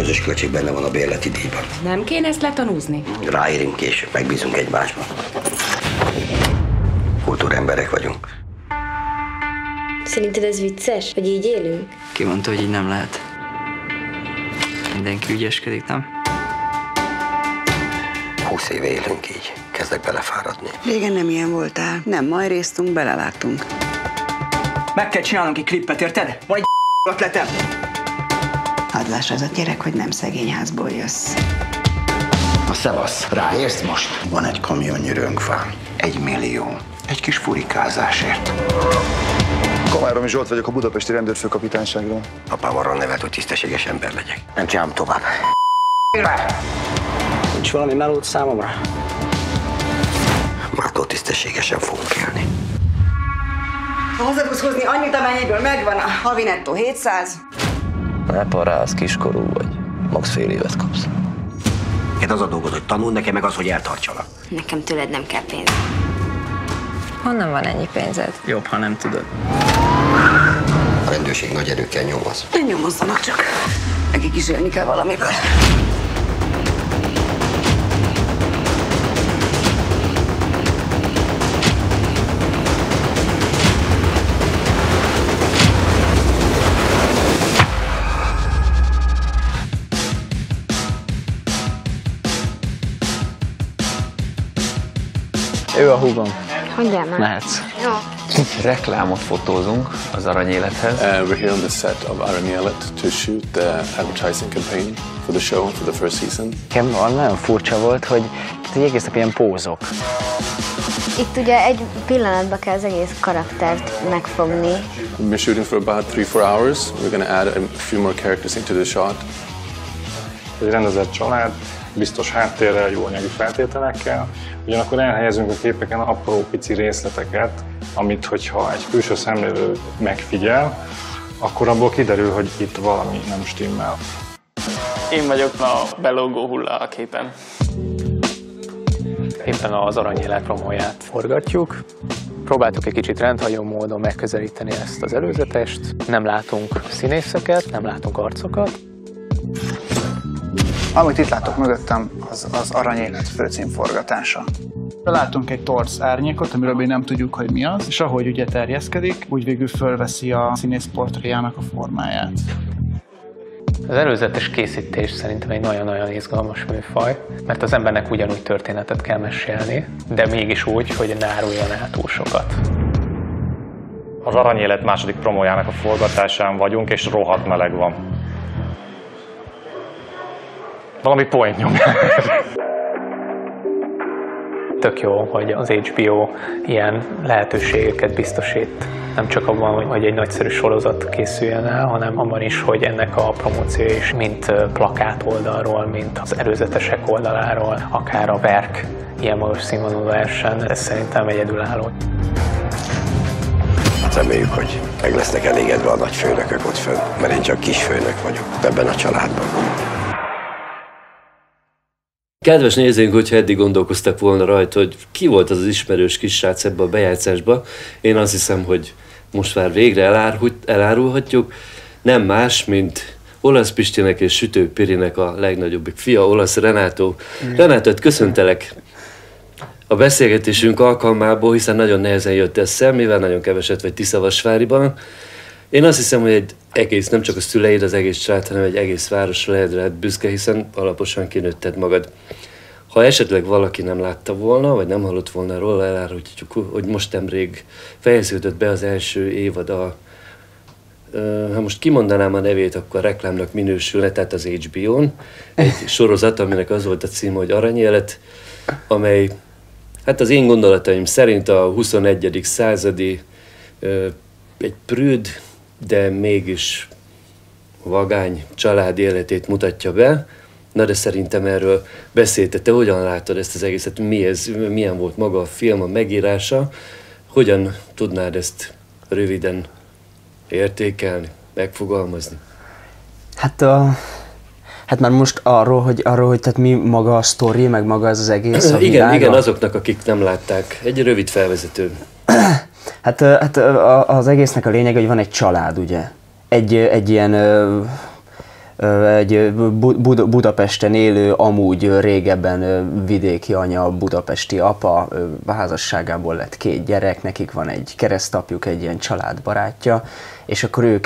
közös költség benne van a bérleti díjban. Nem kéne ezt letanúzni? Ráérünk később, megbízunk egymásban. Kultúremberek vagyunk. Szerinted ez vicces, hogy így élünk? Ki mondta, hogy így nem lehet? Mindenki ügyeskedik, nem? 20 éve élünk így. Kezdek belefáradni. Régen nem ilyen voltál. Nem majréztunk, belevágtunk. Meg kell csinálnunk egy klippet, érted? Van egy ötletem! Hadd láss az a gyerek, hogy nem szegény házból jössz. A szevasz, ráérsz most? Van egy kamionnyi rönkfám. 1 millió. Egy kis furikázásért. Komáromi Zsolt vagyok a budapesti rendőrfőkapitányságról. Apám arra nevelt, hogy tisztességes ember legyek. Nem csinálom tovább. Nincs valami melód számomra? Mától tisztességesen fogunk élni. Ha haza tudsz hozni annyit, amennyiből megvan a havi nettó 700. Ne parázz, kiskorú vagy. Max fél évet kapsz. Neked az a dolgod, hogy tanuld, nekem meg az, hogy eltartsalak. Nekem tőled nem kell pénz. Honnan van ennyi pénzed? Jobb, ha nem tudod. A rendőrség nagy erőkkel nyomoz. Ne nyomozzanak csak. Nekik is élni kell valamiből. Ő a húgom. Hagyjál már. Mehetsz. Jó. Reklámot fotózunk az Aranyélethez. We're here on the set of Aranyélet to shoot the advertising campaign for the show, for the first season. Nekem nagyon furcsa volt, hogy egész nap ilyen pózok. Itt ugye egy pillanatban kell az egész karaktert megfogni. We're shooting for about 3-4 hours. We're going to add a few more characters into the shot. Egy rendezett család, biztos háttérrel, jó anyagi feltételekkel. Ugyanakkor elhelyezünk a képeken apró pici részleteket, amit hogyha egy külső szemlélő megfigyel, akkor abból kiderül, hogy itt valami nem stimmel. Én vagyok a belógó hulla a képen. Éppen az Aranyélet promóját forgatjuk. Próbáltuk egy kicsit rendhagyó módon megközelíteni ezt az előzetest. Nem látunk színészeket, nem látunk arcokat. Amit itt látok mögöttem, az Aranyélet főcím forgatása. Látunk egy torz árnyékot, amiről még nem tudjuk, hogy mi az, és ahogy ugye terjeszkedik, úgy végül fölveszi a színész portréjának a formáját. Az előzetes készítés szerintem egy nagyon-nagyon izgalmas műfaj, mert az embernek ugyanúgy történetet kell mesélni, de mégis úgy, hogy ne áruljon el túl sokat. Az Aranyélet második promójának a forgatásán vagyunk, és rohadt meleg van. Valami point nyomja. Tök jó, hogy az HBO ilyen lehetőségeket biztosít. Nem csak abban, hogy egy nagyszerű sorozat készüljen el, hanem abban is, hogy ennek a promóciója is mint plakát oldalról, mint az előzetesek oldaláról, akár a verk ilyen magas színvonalú versen, ez szerintem egyedülálló. Reméljük, hogy meg lesznek elégedve a nagyfőnökök ott fönn, mert én csak kisfőnök vagyok ebben a családban. Kedves nézőink, hogyha eddig gondolkoztak volna rajta, hogy ki volt az ismerős kis srác ebbe a bejátszásba, én azt hiszem, hogy most már végre elárulhatjuk. Nem más, mint Olasz Pistinek és Sütő Pirinek a legnagyobbik fia, Olasz Renátó. Renátó, köszöntelek a beszélgetésünk alkalmából, hiszen nagyon nehezen jött össze, mivel nagyon keveset vagy Tiszavasváriban. Én azt hiszem, hogy egy egész, nem csak a szüleid, az egész család, hanem egy egész városra lehet büszke, hiszen alaposan kinőtted magad. Ha esetleg valaki nem látta volna, vagy nem hallott volna róla, elárulhatjuk, hogy most nemrég fejeződött be az első évad ha most kimondanám a nevét, akkor reklámnak minősülne, tehát az HBO-n. Egy sorozat, aminek az volt a címe, hogy Aranyélet, amely, hát az én gondolataim szerint a 21. századi egy prűd, de mégis vagány család életét mutatja be. Na de szerintem erről beszéltél, te hogyan látod ezt az egészet, milyen volt maga a film, a megírása, hogyan tudnád ezt röviden értékelni, megfogalmazni? Hát már most arról, hogy tehát mi maga a sztori, meg maga ez az egész a igen, azoknak, akik nem látták. Egy rövid felvezető. Hát az egésznek a lényeg, hogy van egy család, ugye? Egy ilyen egy Budapesten élő, amúgy régebben vidéki anya, budapesti apa, házasságából lett 2 gyerek, nekik van egy keresztapjuk, egy ilyen családbarátja, és akkor ők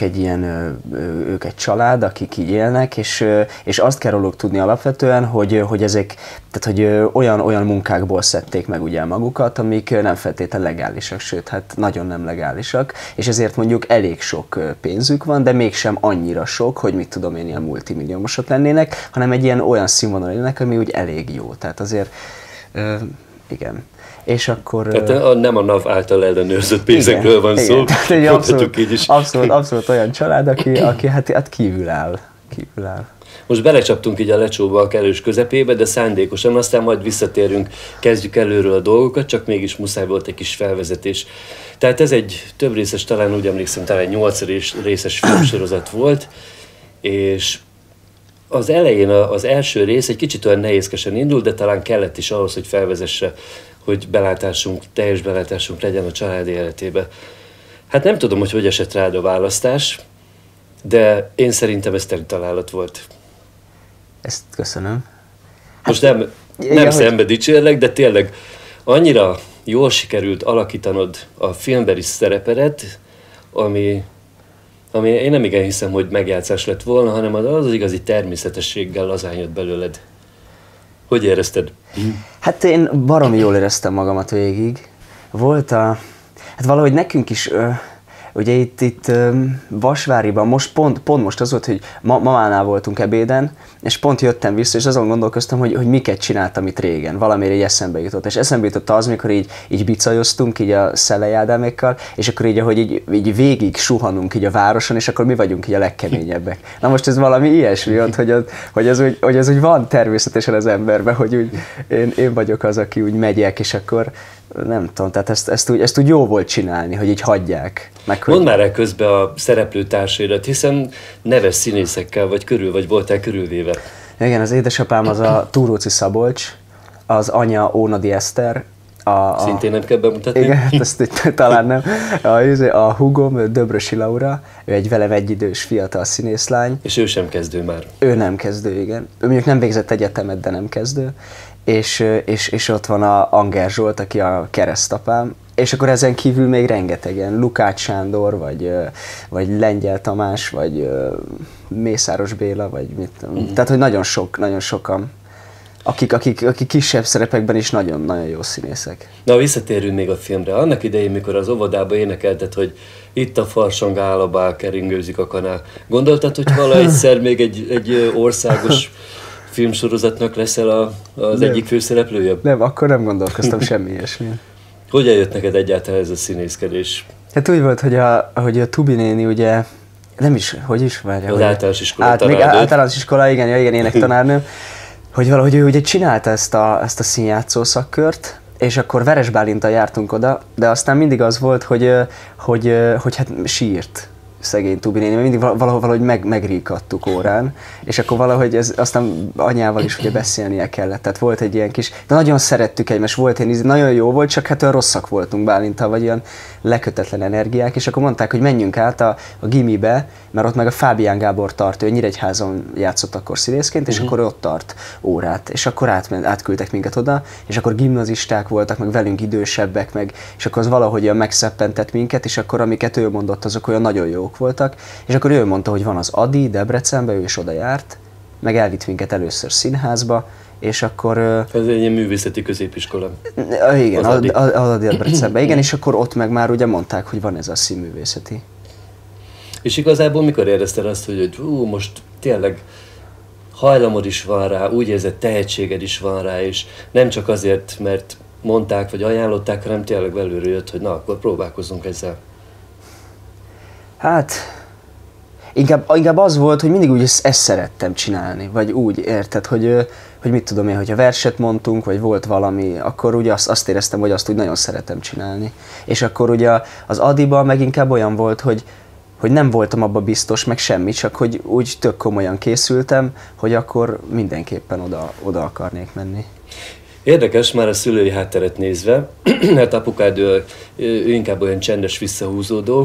egy család, akik így élnek, és azt kell róluk tudni alapvetően, hogy ezek, tehát hogy olyan munkákból szedték meg ugye magukat, amik nem feltétlenül legálisak, sőt, hát nagyon nem legálisak, és ezért mondjuk elég sok pénzük van, de mégsem annyira sok, hogy mit tudom én, ilyen multimilliómosok lennének, hanem egy ilyen olyan színvonal lennének, ami úgy elég jó, tehát azért igen. És akkor... Tehát nem a NAV által ellenőrzött pénzekről van szó. Tehát abszolút olyan család, aki hát kívül áll. Most belecsaptunk így a lecsóba a kellős közepébe, de szándékosan, aztán majd visszatérünk, kezdjük előről a dolgokat, csak mégis muszáj volt egy kis felvezetés. Tehát ez egy több részes, talán úgy emlékszem, talán 8 részes filmsorozat volt, és az elején az első rész egy kicsit olyan nehézkesen indult, de talán kellett is ahhoz, hogy felvezesse, hogy teljes belátásunk legyen a családi életébe. Hát nem tudom, hogy esett rád a választás, de én szerintem ez teli találat volt. Ezt köszönöm. Most nem szembe dicsérlek, de tényleg annyira jól sikerült alakítanod a filmbeli szerepedet, ami én nem igen hiszem, hogy megjátszás lett volna, hanem az igazi természetességgel lazán jött belőled. Hogy érezted? Hát én baromi jól éreztem magamat végig. Hát valahogy nekünk is, ugye itt Vasváriban, most pont most az volt, hogy mamánál voltunk ebéden, és pont jöttem vissza, és azon gondolkoztam, hogy miket csináltam itt régen. Valamire így eszembe jutott. És eszembe jutott az, mikor így bicajoztunk így a Szellei Ádámékkal, és akkor így végig suhanunk így a városon, és akkor mi vagyunk így a legkeményebbek. Na most ez valami ilyesmi ott, hogy ez úgy van természetesen az emberben, hogy úgy én vagyok az, aki úgy megyek, és akkor nem tudom, tehát ezt úgy jó volt csinálni, hogy így hagyják. Mondd már el közben a szereplőtársaidat, hiszen neves színészekkel vagy voltál körülvéve. Igen, az édesapám az a Túróci Szabolcs, az anya Ónodi Eszter. Szintén nem kell bemutatni? Igen, ezt talán nem. A húgom Döbrösi Laura, ő egy velem egyidős fiatal színészlány. És ő sem kezdő már? Ő nem kezdő, igen. Ő mondjuk nem végzett egyetemet, de nem kezdő. És ott van a Anger Zsolt, aki a keresztapám, és akkor ezen kívül még rengetegen, Lukács Sándor, vagy Lengyel Tamás, vagy Mészáros Béla, vagy mit tudom. Tehát, hogy nagyon sokan, akik kisebb szerepekben is nagyon jó színészek. Na, visszatérünk még a filmre. Annak idején, mikor az óvodába énekelted, hogy itt a farsang áll a bál, keringőzik a kanál. Gondoltad, hogy vala egyszer még egy országos filmsorozatnak leszel az egyik főszereplője? Nem, akkor nem gondolkoztam semmi ilyesmi. Hogyan jött neked egyáltalán ez a színészkedés? Hát úgy volt, hogy a Tubi néni ugye, nem is, hogy is várja? Az általános iskola tanárnő. Még általános iskola, igen, énektanárnő, hogy valahogy ő ugye csinálta ezt a színjátszó szakkört, és akkor Veres Bálintal jártunk oda, de aztán mindig az volt, hogy hát sírt szegény Tubi néni, mindig valahogy megríkadtuk órán, és akkor valahogy aztán anyával is ugye beszélnie kellett, tehát volt egy ilyen kis, de nagyon szerettük egymást, volt egy nagyon jó volt, csak hát olyan rosszak voltunk Bálintal, vagy olyan lekötetlen energiák, és akkor mondták, hogy menjünk át a gimibe, mert ott meg a Fábián Gábor tart, ő Nyíregyházon játszott akkor színészként, és akkor ott tart órát, és akkor átküldtek minket oda, és akkor gimnazisták voltak, meg velünk idősebbek, és akkor az valahogy olyan megszeppentett minket, és akkor amiket ő mondott, azok olyan nagyon jók voltak, és akkor ő mondta, hogy van az Adi Debrecenben, ő is oda járt, meg elvitt minket először színházba, és akkor... Ez egy ilyen művészeti középiskola. Igen, az Adi Debrecenben, igen, és akkor ott meg már ugye mondták, hogy van ez a színművészeti. És igazából mikor érezted azt, hogy most tényleg hajlamod is van rá, úgy érzed, tehetséged is van rá, és nem csak azért, mert mondták, vagy ajánlották, hanem tényleg belülről jött, hogy na, akkor próbálkozzunk ezzel. Hát, inkább az volt, hogy mindig úgy ezt szerettem csinálni, vagy úgy, érted, hogy mit tudom én, hogyha verset mondtunk, vagy volt valami, akkor ugye azt éreztem, hogy azt úgy nagyon szeretem csinálni. És akkor ugye az Adiban meg inkább olyan volt, hogy nem voltam abban biztos, meg semmi, csak hogy úgy tök komolyan készültem, hogy akkor mindenképpen oda akarnék menni. Érdekes már a szülői hátteret nézve, mert apukád ő inkább olyan csendes, visszahúzódó,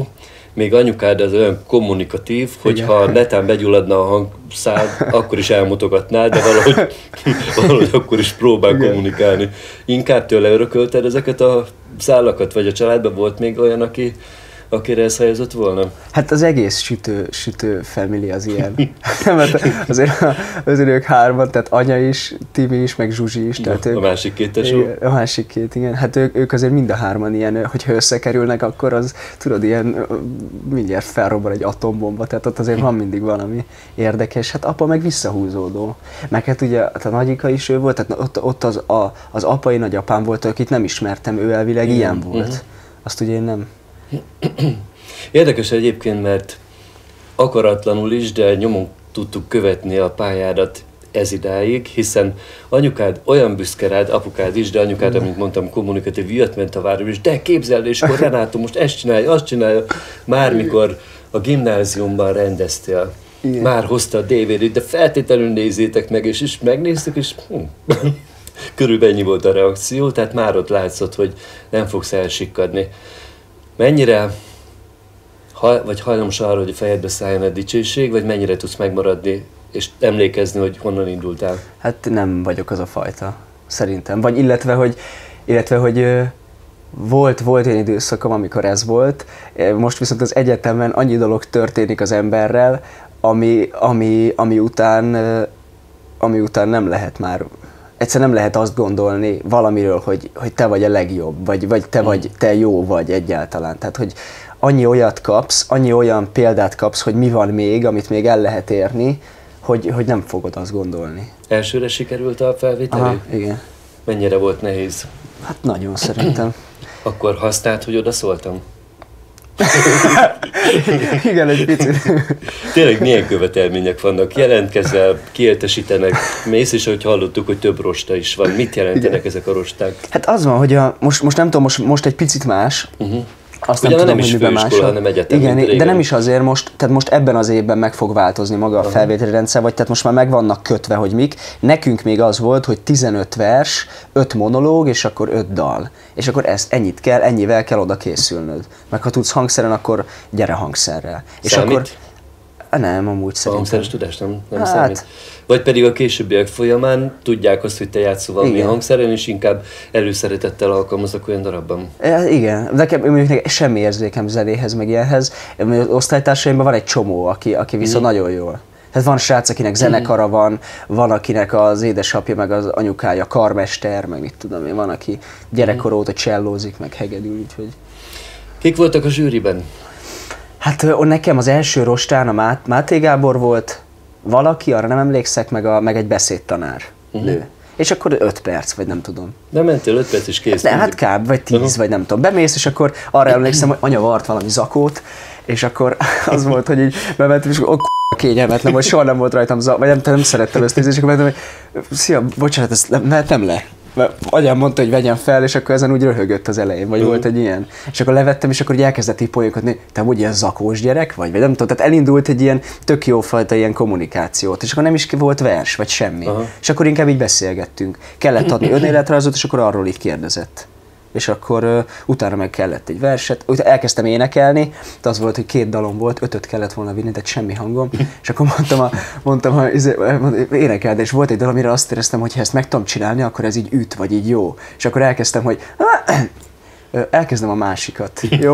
még anyukád az olyan kommunikatív, hogyha netán begyulladna a hangszád, akkor is elmutogatnád, de valahogy akkor is próbál kommunikálni. Inkább tőle örökölted ezeket a szálakat, vagy a családban volt még olyan, akire ez helyezott volna? Hát az egész sütő family az ilyen. Mert azért ők hárman, tehát anya is, Timi is, meg Zsuzsi is. Tehát a másik két tesó? A másik két, igen. Hát ők azért mind a hárman ilyen, hogyha összekerülnek, akkor az, tudod, ilyen mindjárt felrobban egy atombomba, tehát ott azért van mindig valami érdekes. Hát apa meg visszahúzódó. Meg hát ugye a nagyika is ő volt, tehát ott az apai nagyapám volt, akit nem ismertem, ő elvileg ilyen volt. Azt ugye én nem. Érdekes egyébként, mert akaratlanul is, de nyomon tudtuk követni a pályádat ez idáig, hiszen anyukád olyan büszke rád, apukád is, de anyukád, amint mondtam, kommunikatív, jött, ment a városba, és de képzeld, és akkor Renátó most ezt csinálja, azt csinálja. Már mikor a gimnáziumban rendeztél, már hozta a DVD-t, de feltétlenül nézzétek meg, és megnéztük, és körülbelül ennyi volt a reakció, tehát már ott látszott, hogy nem fogsz elsikkadni. Mennyire vagy hajlamos arra, hogy a fejedbe szálljon a dicsőség, vagy mennyire tudsz megmaradni és emlékezni, hogy honnan indultál? Hát nem vagyok az a fajta, szerintem. Vagy illetve hogy volt egy időszakom, amikor ez volt, most viszont az egyetemen annyi dolog történik az emberrel, ami után nem lehet már, egyszer nem lehet azt gondolni valamiről, hogy te vagy a legjobb, vagy te jó vagy egyáltalán. Tehát, hogy annyi olyat kapsz, annyi olyan példát kapsz, hogy mi van még, amit még el lehet érni, hogy nem fogod azt gondolni. Elsőre sikerült a felvételi? Aha, igen. Mennyire volt nehéz? Hát nagyon szerintem. Akkor használt, hogy oda szóltam? Igen, egy picit. Tényleg milyen követelmények vannak? Jelentkezel, kiértesítenek, mész, és hogy hallottuk, hogy több rosta is van. Mit jelentenek ezek a rosták? Hát az van, hogy most nem tudom, most egy picit más. Azt nem tudom, hogy miben más. Hanem egyetem, igen, de nem is azért tehát most ebben az évben meg fog változni maga a felvételi rendszer, vagy tehát most már meg vannak kötve, hogy mik. Nekünk még az volt, hogy 15 vers, 5 monológ, és akkor 5 dal. És akkor ennyivel kell oda készülnöd. Meg ha tudsz hangszeren, akkor gyere hangszerrel. És akkor nem, amúgy szerintem. A hangszeres tudás nem számít. Vagy pedig a későbbiek folyamán tudják azt, hogy te játszol valami hangszeren, és inkább előszeretettel alkalmaznak olyan darabban. Igen, de mondjuk semmi érzékem zenéhez, meg ilyenhez. Osztálytársaimban van egy csomó, aki viszont nagyon jól. Tehát van srác, akinek zenekara van, akinek az édesapja, meg az anyukája karmester, meg mit tudom én, van, aki gyerekkor óta csellózik, meg hegedül, úgyhogy. Kik voltak a zsűriben? Hát nekem az első rostán a Máté Gábor volt, valaki, arra nem emlékszek, meg egy beszédtanár nő. És akkor 5 perc, vagy nem tudom. De mentél 5 perc is kész. Hát kb. Vagy 10, vagy nem tudom. Bemész, és akkor arra emlékszem, hogy anya vart valami zakót, és akkor az volt, hogy így bementem, és akkor kényelmetlen, hogy soha nem volt rajtam vagy nem szerettem ezt nézni, és akkor mentem, hogy szia, bocsánat, ezt mehetem le. Mert anyám mondta, hogy vegyem fel, és akkor ezen úgy röhögött az elején, vagy volt egy ilyen. És akkor levettem, és akkor így elkezdett így poénkodni, te úgy ilyen zakós gyerek vagy nem tudom, tehát elindult egy ilyen tök jófajta ilyen kommunikációt, és akkor nem is volt vers, vagy semmi. És akkor inkább így beszélgettünk. Kellett adni önéletrajzot, és akkor arról így kérdezett. És akkor utána meg kellett egy verset, elkezdtem énekelni, de az volt, hogy 2 dalom volt, 5-öt kellett volna vinni, tehát semmi hangom, és akkor mondtam hogy énekeld, és volt egy dal, amire azt éreztem, hogy ha ezt meg tudom csinálni, akkor ez így üt, vagy így jó. És akkor elkezdtem, hogy elkezdem a másikat. Jó?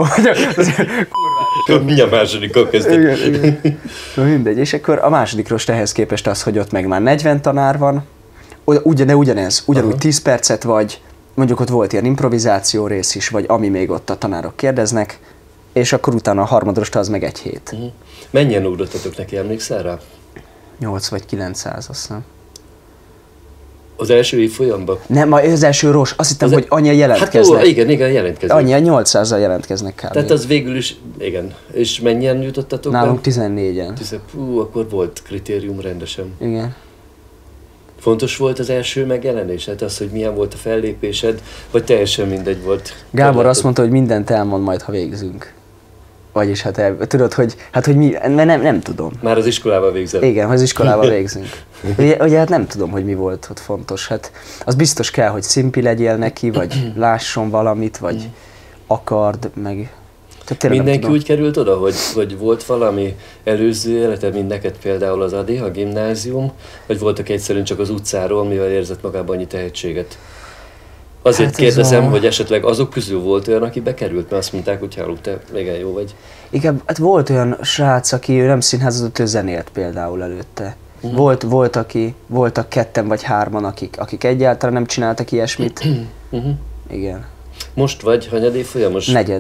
Mi a másodikkal kezdett? Igen. Mindegy, és akkor a második rost ehhez képest az, hogy ott meg már 40 tanár van, ugyanúgy 10 percet vagy, mondjuk ott volt ilyen improvizáció rész is, vagy ami még ott a tanárok kérdeznek, és akkor utána a harmadrosta az meg 1 hét. Mennyien ugrottatok neki, emlékszel rá? 8 vagy 900, azt hiszem. Az első év folyamban? Nem, az első ros, azt hittem, hogy annyian jelentkeznek. Hát igen, jelentkeznek. Annyian 800-al jelentkeznek kb. Tehát az végül is, igen. És mennyien jutottatok? Nálunk 14-en. Akkor volt kritérium rendesen. Igen. Fontos volt az első megjelenés? Hát az, hogy milyen volt a fellépésed, vagy teljesen mindegy volt? Gábor azt mondta, hogy mindent elmond majd, ha végzünk. Vagyis tudod, hogy mi, nem tudom. Már az iskolával végzett. Igen, az iskolával végzünk. Ugye hát nem tudom, hogy mi volt ott fontos. Hát az biztos kell, hogy szimpi legyél neki, vagy lásson valamit, vagy akard, meg... Mindenki úgy került oda, hogy volt valami előző élete, mint neked például az Adi, a gimnázium, vagy voltak egyszerűen csak az utcáról, mivel érzett magában annyi tehetséget? Azért kérdezem, hogy esetleg azok közül volt olyan, aki bekerült, mert azt mondták, hogy halló, te igen jó vagy. Igen, hát volt olyan srác, aki nem színházott, ő zenélt például előtte. Voltak ketten vagy hárman, akik egyáltalán nem csináltak ilyesmit. Igen. Most vagy hanyadév folyamos? 4.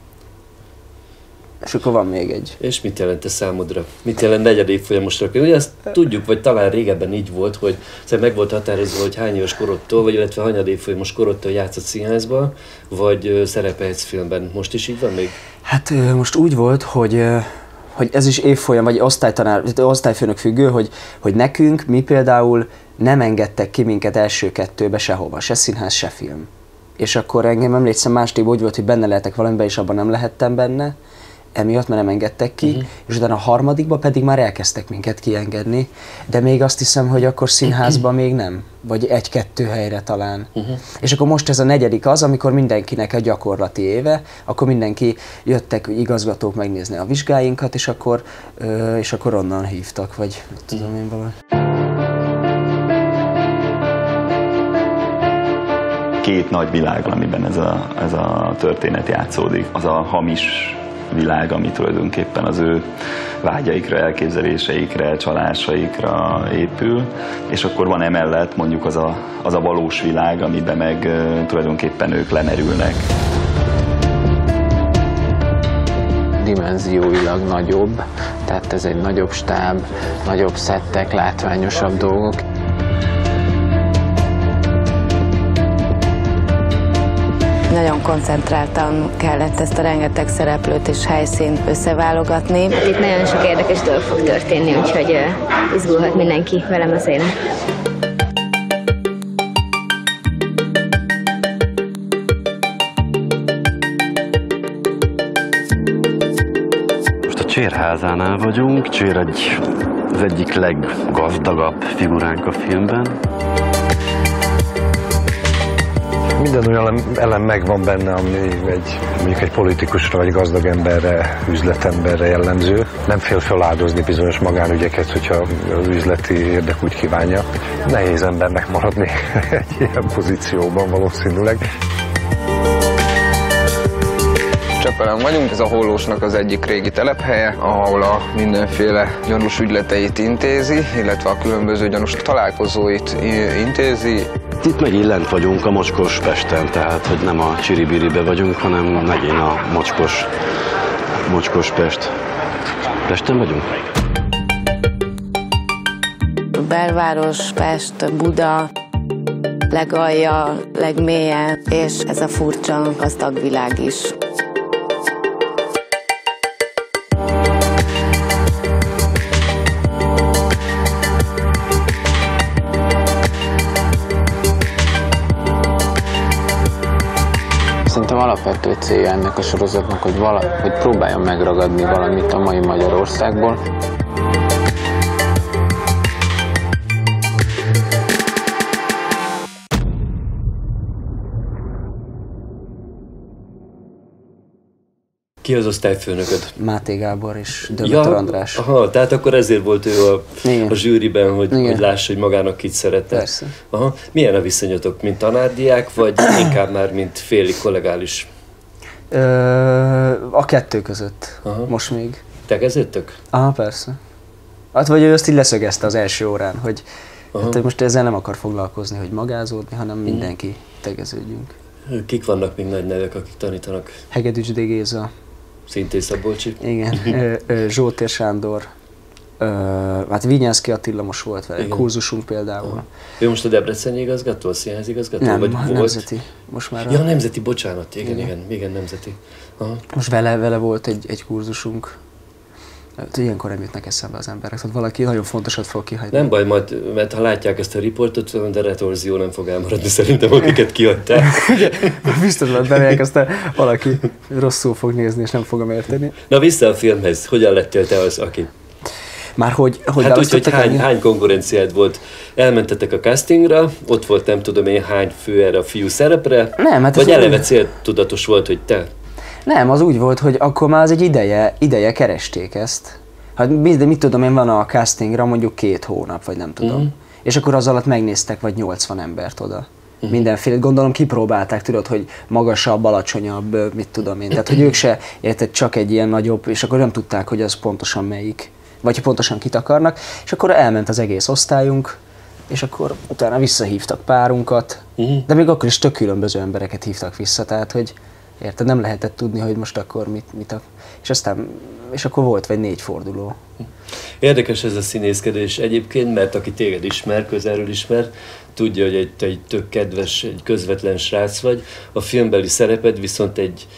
És akkor van még egy. És mit jelent ez számodra? Mit jelent 4. évfolyamosra? Ugye azt tudjuk, vagy talán régebben így volt, hogy meg volt határozva, hogy hány éves korodtól, vagy illetve hanyadév évfolyamos korodtól játszott színházban, vagy szerepelhetsz filmben. Most is így van még? Hát most úgy volt, hogy ez is évfolyam, vagy osztályfőnök függő, hogy nekünk, mi például nem engedtek ki minket első 2-be sehova, se színház, se film. És akkor engem emlékszem, másképp úgy volt, hogy benne lehetek valamiben, és abban nem lehettem benne, emiatt, mert nem engedtek ki, és utána a 3. pedig már elkezdtek minket kiengedni, de még azt hiszem, hogy akkor színházban még nem, vagy 1-2 helyre talán. És akkor most ez a 4. az, amikor mindenkinek a gyakorlati éve, akkor mindenki jöttek igazgatók megnézni a vizsgáinkat, és akkor onnan hívtak, vagy tudom én valami. 2 nagy világ, amiben ez a történet játszódik. Az a hamis világ, ami tulajdonképpen az ő vágyaikra, elképzeléseikre, csalásaikra épül, és akkor van emellett mondjuk az a valós világ, amiben meg tulajdonképpen ők lemerülnek. Dimenzióilag nagyobb, tehát ez egy nagyobb stáb, nagyobb szettek, látványosabb dolgok. Nagyon koncentráltan kellett ezt a rengeteg szereplőt és helyszínt összeválogatni. Itt nagyon sok érdekes dolog fog történni, úgyhogy izgulhat mindenki velem az élet. Most a Csér házánál vagyunk. Csér az egyik leggazdagabb figuránk a filmben. Minden olyan elem megvan benne, ami mondjuk egy politikusra vagy gazdag emberre, üzletemberre jellemző. Nem fél feláldozni bizonyos magánügyeket, hogyha az üzleti érdek úgy kívánja. Nehéz embernek maradni egy ilyen pozícióban valószínűleg. Csepelen vagyunk, ez a Hollósnak az egyik régi telephelye, ahol a mindenféle gyanús ügyleteit intézi, illetve a különböző gyanús találkozóit intézi. Itt megint lent vagyunk a Mocskos Pesten, tehát hogy nem a Csiribiribe vagyunk, hanem megint a Mocskos Pest. Pesten vagyunk? Belváros, Pest, Buda, legalja, legmélye, és ez a furcsa gazdag világ is. Szerintem alapvető célja ennek a sorozatnak, hogy próbáljon megragadni valamit a mai Magyarországból. Ki az osztályfőnököd? Máté Gábor és Dömötör András. Aha, tehát akkor ezért volt ő a zsűriben, hogy lássa, hogy magának kit szeretne. Persze. Aha. Milyen a viszonyotok, mint tanárdiák, vagy inkább már mint félig kollegális? A 2 között. Most még. Tegeződtök? Aha, persze. Hát vagy ő azt így leszögezte az első órán, hogy hát, most ezzel nem akar foglalkozni, hogy magázódni, hanem mindenki tegeződjünk. Kik vannak még nagy nevek, akik tanítanak? Hegedűs D. Géza. Szintén Szabolcsi? Igen. Zsótér Sándor. Hát Vinyánszky Attila most volt vele, kurzusunk például. Ő most a debreceni igazgató, a színház igazgató? Nem, vagy volt? nemzeti. Most már ja, nemzeti, bocsánat, igen, nemzeti. Aha. Most vele volt egy kurzusunk. Ilyenkor nem jutnak eszembe az emberek, tehát valaki nagyon fontosat fog kihagyni. Nem baj, majd, mert ha látják ezt a riportot, de retorzió nem fog elmaradni szerintem, akiket kihagyták. Biztos, hogy bemegyek, aztán valaki rosszul fog nézni, és nem fogom érteni. Na vissza a filmhez, hogyan lettél te az, aki? Már hogy hát úgy, hogy hány konkurenciád volt? Elmentetek a castingra, ott volt nem tudom én hány fő erre a fiú szerepre? Nem, hát vagy eleve céltudatos volt, hogy te? Nem, az úgy volt, hogy akkor már az egy ideje keresték ezt. Hát mit tudom én, van a castingra mondjuk 2 hónap, vagy nem tudom. És akkor az alatt megnéztek vagy 80 embert oda. Mindenféle, gondolom kipróbálták, tudod, hogy magasabb, alacsonyabb, mit tudom én. Tehát, hogy ők se érted, csak egy ilyen nagyobb, és akkor nem tudták, hogy az pontosan melyik, vagy pontosan kit akarnak. És akkor elment az egész osztályunk, és akkor utána visszahívtak párunkat, de még akkor is tök különböző embereket hívtak vissza, tehát, hogy érted, nem lehetett tudni, hogy most akkor és akkor volt vagy 4 forduló. Érdekes ez a színészkedés egyébként, mert aki téged ismer, közelről ismer, tudja, hogy egy tök kedves, egy közvetlen srác vagy. A filmbeli szereped viszont egy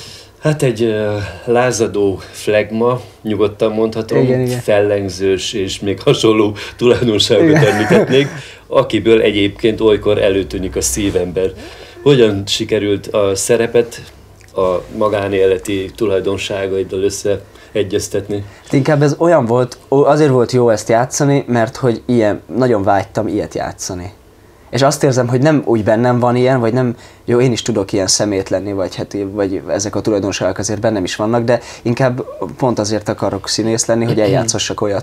lázadó flegma, nyugodtan mondhatom, igen. fellengzős és még hasonló tulajdonságokat említetnék, akiből egyébként olykor előtűnik a szívember. Hogyan sikerült a szerepet a magánéleti tulajdonságaiddal összeegyeztetni? Inkább ez olyan volt, azért volt jó ezt játszani, mert hogy nagyon vágytam ilyet játszani. És azt érzem, hogy nem úgy bennem van ilyen, vagy nem, jó, én is tudok ilyen szemét lenni, vagy ezek a tulajdonságok azért bennem is vannak, de inkább pont azért akarok színész lenni, hogy eljátszassak olyat,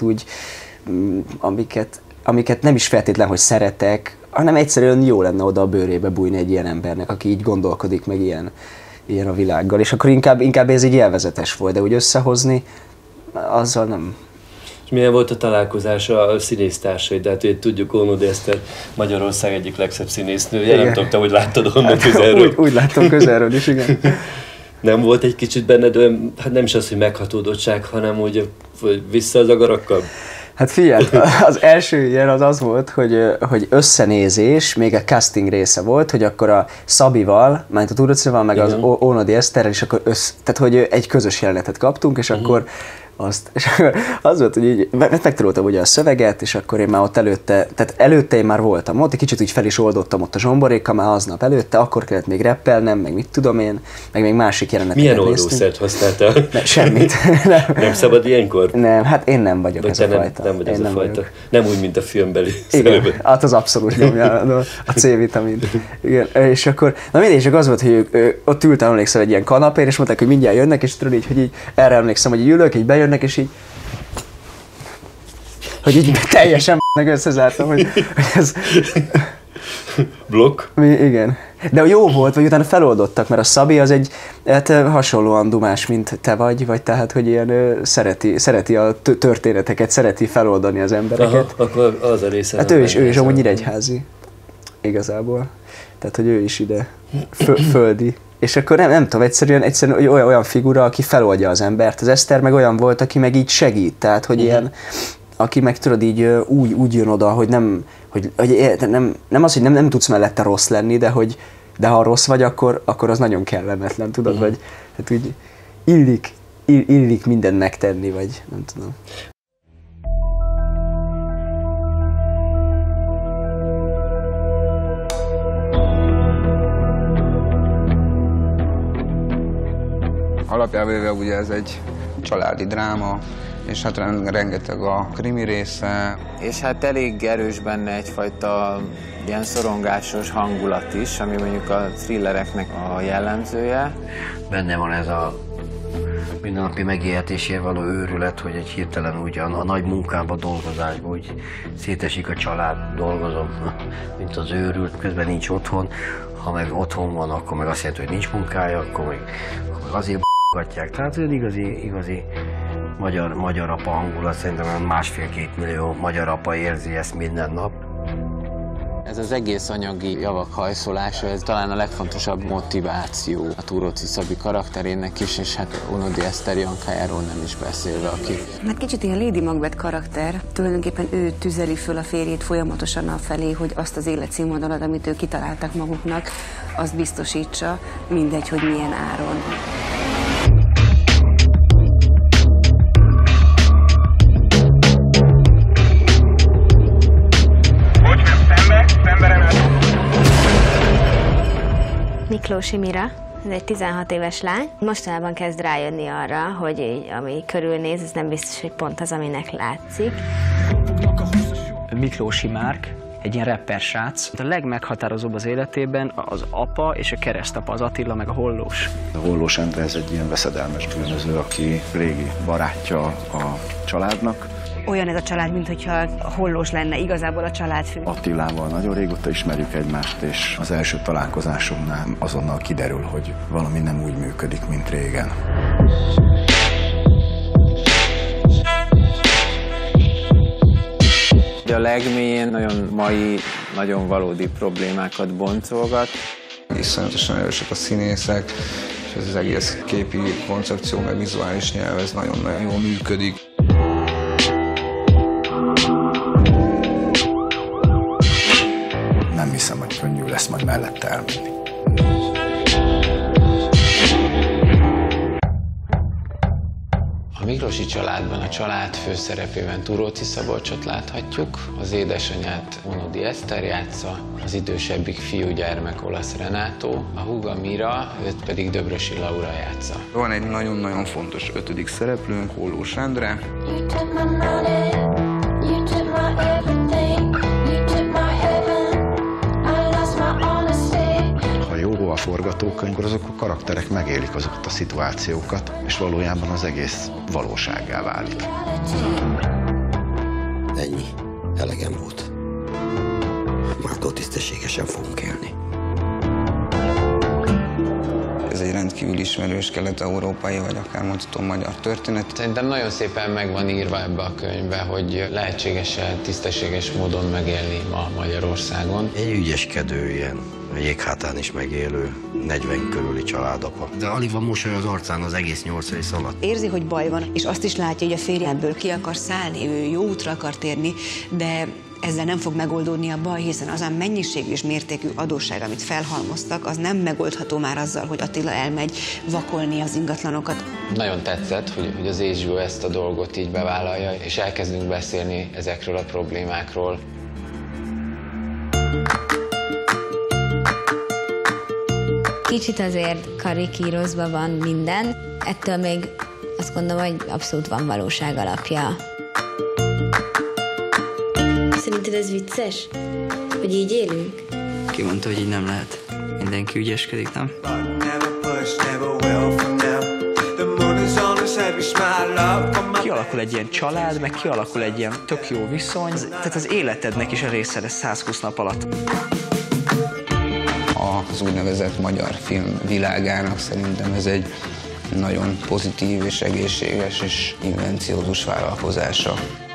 amiket nem is feltétlen, hogy szeretek, hanem egyszerűen jó lenne oda a bőrébe bújni egy ilyen embernek, aki így gondolkodik, meg ilyen a világgal. És akkor inkább ez így élvezetes volt, de úgy összehozni, azzal nem. És milyen volt a találkozás a színésztársaid? Hát ugye tudjuk, Ónodi Eszter Magyarország egyik legszebb színésznője, nem tudom, te hogy láttad onnan közelről. Úgy láttam közelről is, igen. Nem volt egy kicsit benned olyan, hát nem is az, hogy meghatódottság, hanem hogy vissza az agarakkal? Hát figyelj, az első ilyen az volt, hogy összenézés, még a casting része volt, hogy akkor a Szabival, mert a Turucival, meg az Ónodi Eszterrel, és akkor tehát hogy egy közös jelenetet kaptunk, és akkor az volt, hogy így megtanultam ugye a szöveget, és akkor én már ott előtte én már voltam ott, egy kicsit úgy fel is oldottam ott a zsomborékkal már aznap előtte, akkor kellett még rappelnem, meg mit tudom én, meg még másik jeleneteket néztünk. Milyen oldószert használtál? Semmit. Nem szabad ilyenkor? Nem, hát én nem vagyok ez a fajta. Nem vagy ez a fajta. Nem úgy, mint a filmbeli szerepben. Hát az abszolút nyomja a C-vitamint. Igen, és akkor, na mindegy, csak az volt, hogy ott ültem, emlékszem egy ilyen kanapén, és mondták, hogy mindjárt jönnek, és tudod így, hogy így erre emlékszem, hogy így ülök, így bejönnek, és így teljesen meg összezártam, hogy ez... Blokk? Igen. De jó volt, vagy utána feloldottak, mert a Szabi az egy hasonlóan dumás, mint te vagy tehát, hogy ilyen szereti a történeteket, szereti feloldani az embereket. Aha, akkor az a része. Hát ő is amúgy nyíregyházi. Igazából. Tehát, hogy ő is ide földi. És akkor nem tudom, egyszerűen olyan figura, aki feloldja az embert. Az Eszter meg olyan volt, aki meg így segít. Tehát, hogy ilyen, aki meg tudod így úgy jön oda, hogy nem az, hogy nem tudsz mellette rossz lenni, de ha rossz vagy, akkor az nagyon kellemetlen, tudod, vagy hát úgy illik mindent megtenni, vagy nem tudom. Alapjában véve ugye ez egy családi dráma, és hát rengeteg a krimi része. És hát elég erős benne egyfajta ilyen szorongásos hangulat is, ami mondjuk a thrillereknek a jellemzője. Benne van ez a mindennapi megélhetésért való őrület, hogy egy hirtelen úgy a nagy munkában, dolgozásban úgy szétesik a család, dolgozom, mint az őrült, közben nincs otthon. Ha meg otthon van, akkor meg azt jelenti, hogy nincs munkája, akkor meg azért b***atják. Tehát ez igazi magyar apa hangulat, szerintem 1,5-2 millió magyar apa érzi ezt minden nap. Ez az egész anyagi javak hajszolása, ez talán a legfontosabb motiváció a Túróczi Szabi karakterének is, és hát Ónodi Eszter Jankájáról nem is beszélve, aki... Hát kicsit ilyen Lady Macbeth karakter, tulajdonképpen ő tüzeli föl a férjét folyamatosan afelé, hogy azt az életszínvonalat, amit ők kitaláltak maguknak, azt biztosítsa, mindegy, hogy milyen áron. Miklósi Mira, ez egy 16 éves lány. Mostanában kezd rájönni arra, hogy így, ami körülnéz, ez nem biztos, hogy pont az, aminek látszik. Miklósi Márk, egy ilyen rapper srác. A legmeghatározóbb az életében az apa és a keresztapa, az Attila meg a Hollós. A Hollós Endre ez egy ilyen veszedelmes bűnöző, aki régi barátja a családnak. Olyan ez a család, mintha Hollós lenne igazából a családfő. Attilával nagyon régóta ismerjük egymást, és az első találkozásunknál azonnal kiderül, hogy valami nem úgy működik, mint régen. A legmélyén nagyon mai, nagyon valódi problémákat boncolgat. Iszonyatosan erősek a színészek, és ez az egész képi koncepció, meg vizuális nyelv, ez nagyon-nagyon jól működik. Nem hiszem, hogy könnyű lesz majd mellette elmenni. A Miklósi családban a család főszerepében Túróczi Szabolcsot láthatjuk, az édesanyját Unodi Eszter játsza, az idősebbik fiúgyermek Olasz Renátó, a húga Mira, őt pedig Döbrösi Laura játsza. Van egy nagyon-nagyon fontos 5. szereplőnk, Hollós Endre. Ha jó a forgatókönyv, akkor azok a karakterek megélik azokat a szituációkat, és valójában az egész valósággá válik. Ennyi. Elegem volt. Mától tisztességesen fogunk élni. Ez egy rendkívül ismerős kelet-európai, vagy akár mondhatom magyar történet. Szerintem nagyon szépen meg van írva ebbe a könyvbe, hogy lehetséges-e tisztességes módon megélni ma Magyarországon. Egy ügyeskedő ilyen, a jéghátán is megélő, 40 körüli családapa. De alig van mosoly az arcán az egész 8 rész alatt. Érzi, hogy baj van, és azt is látja, hogy a férje ebből ki akar szállni, ő jó útra akar térni, de ezzel nem fog megoldódni a baj, hiszen az a mennyiségű és mértékű adósság, amit felhalmoztak, az nem megoldható már azzal, hogy Attila elmegy vakolni az ingatlanokat. Nagyon tetszett, hogy az HBO ezt a dolgot így bevállalja, és elkezdünk beszélni ezekről a problémákról. Kicsit azért karikírozva van minden, ettől még azt gondolom, hogy abszolút van valóság alapja. Szerinted ez vicces? Hogy így élünk? Ki mondta, hogy így nem lehet? Mindenki ügyeskedik, nem? Kialakul egy ilyen család, meg kialakul egy ilyen tök jó viszony. Tehát az életednek is a része lesz 120 nap alatt. Az úgynevezett magyar film világának szerintem ez egy nagyon pozitív és egészséges és invenciózus vállalkozása.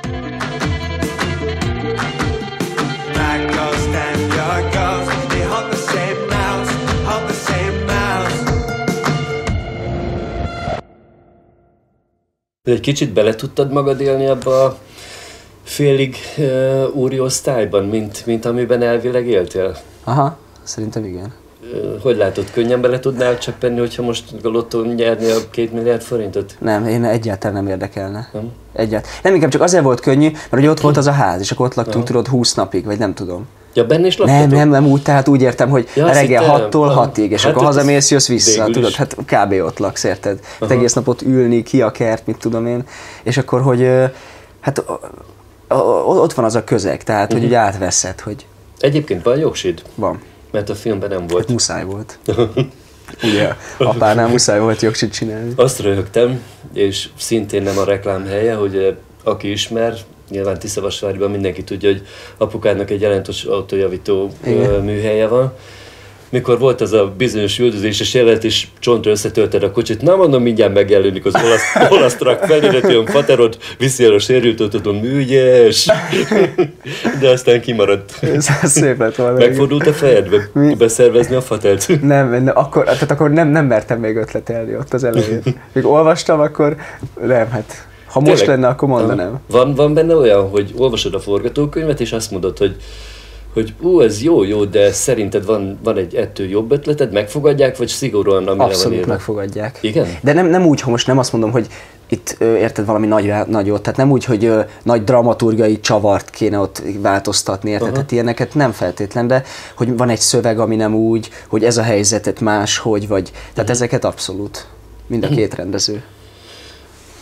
Egy kicsit bele tudtad magad élni abba a félig úri osztályban, mint amiben elvileg éltél? Aha, szerintem igen. Hogy látod, könnyen bele tudnál csöppenni, hogyha most a lottón nyerni a 2 milliárd forintot? Nem, én egyáltalán nem érdekelne. Nem? Egyáltalán. Nem, inkább csak azért volt könnyű, mert ugye ott volt az a ház, és akkor ott laktunk, tudod, 20 napig, vagy nem tudom. Ja, benne is laktatok? Nem, úgy, tehát úgy értem, hogy reggel 6-tól 6-ig, és akkor hazamész, jössz vissza, tudod, hát kb. Ott laksz, érted? Hát egész napot ülni, ki a kert, mit tudom én, és akkor, hogy hát ott van az a közeg, tehát, hogy ugye átveszed, hogy... Egyébként van jogsid? Van. Mert a filmben nem volt. Hát muszáj volt. Ugye, apánál muszáj volt jogsit csinálni. Azt röhögtem, és szintén nem a reklám helye, hogy aki ismer, nyilván Tiszavasvárgyban mindenki tudja, hogy apukának egy jelentős autójavító műhelye van. Mikor volt az a bizonyos üldözéses jelenet, és csontra összetölted a kocsit, na mondom, mindjárt megjelenik az olasz trak feliratűen, faterod, viszi el a sérült autót, ügyes. De aztán kimaradt. Ez szép lett volna. Megfordult a fejedbe beszervezni a fatert? Nem, akkor nem mertem még ötletelni ott az elején. Még olvastam, akkor nem, hát ha most tényleg lenne, akkor mondanám. Van benne olyan, hogy olvasod a forgatókönyvet, és azt mondod, hogy ez jó, de szerinted van egy ettől jobb ötleted, megfogadják, vagy szigorúan amire van Abszolút írva? megfogadják. Igen? De nem úgy, ha most nem azt mondom, hogy itt érted valami nagyot, tehát nem úgy, hogy nagy dramaturgiai csavart kéne ott változtatni, érted? Tehát ilyeneket nem feltétlen, de hogy van egy szöveg, ami nem úgy, hogy ez a helyzetet máshogy, vagy, tehát ezeket abszolút, mind a két rendező.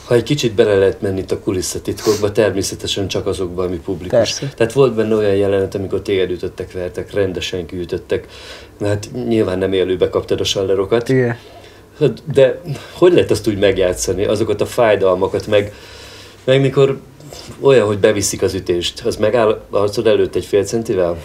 Ha egy kicsit bele lehet menni itt a kulisszatitkokba, természetesen csak azokba, ami publikus. Persze. Tehát volt benne olyan jelenet, amikor téged ütöttek, vertek, rendesen kiütöttek. Hát nyilván nem élőbe kaptad a sallerokat. Igen. De hogy lehet azt úgy megjátszani, azokat a fájdalmakat, meg mikor olyan, hogy beviszik az ütést, az megáll arcod előtt egy fél centivel?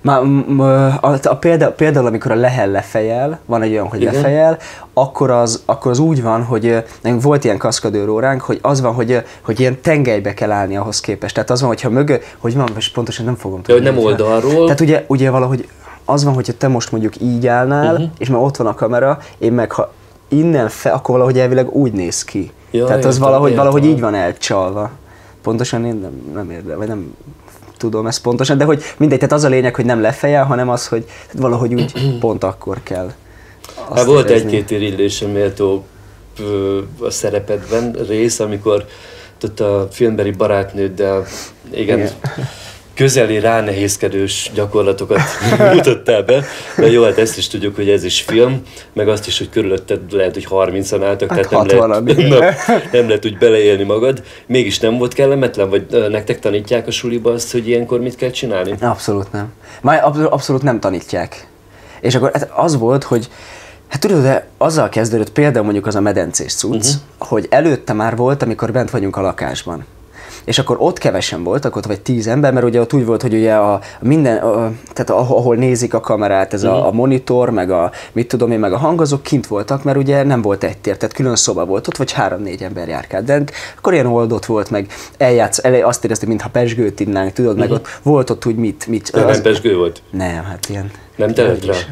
Például, amikor a lehel lefejel, van egy olyan, hogy igen? Lefejel, akkor az úgy van, hogy volt ilyen kaszkadőr óránk, hogy az van, hogy ilyen tengelybe kell állni ahhoz képest. Tehát az van, hogyha mögő, hogy van, most pontosan nem fogom tudni. Hogy nem oldalról. Tehát ugye valahogy az van, hogyha te most mondjuk így állnál, és már ott van a kamera, én meg ha innen akkor valahogy elvileg úgy néz ki. Ja, tehát az valahogy így van elcsalva. Pontosan én nem érdem, vagy nem tudom ezt pontosan, de hogy mindegy, tehát az a lényeg, hogy nem lefejel, hanem az, hogy valahogy úgy pont akkor kell. Hát volt egy-két irigylésre méltó a szerepedben rész, amikor ott a filmbeli barátnőddel igen. Közeli ránehézkedős gyakorlatokat mutattál be, de jó, hát ezt is tudjuk, hogy ez is film, meg azt is, hogy körülötted lehet, hogy 30-an álltak, hát tehát nem lehet úgy beleélni magad. Mégis nem volt kellemetlen, vagy nektek tanítják a suliba azt, hogy ilyenkor mit kell csinálni? Abszolút nem. Már abszolút nem tanítják. És akkor az volt, hogy hát tudod, de azzal kezdődött például mondjuk az a medencés cucc, hogy előtte már volt, amikor bent vagyunk a lakásban. És akkor ott kevesen voltak, ott vagy 10 ember, mert ugye ott úgy volt, hogy ugye tehát ahol nézik a kamerát, ez a monitor, meg a mit tudom én, meg a hangozók kint voltak, mert ugye nem volt egy tér, tehát külön szoba volt ott, vagy 3-4 ember járkált. De akkor ilyen oldott volt, meg azt érezték, mintha pesgőt innánk, tudod, meg ott volt ott úgy mit. Nem pesgő volt? Nem, hát ilyen. Nem telett rá?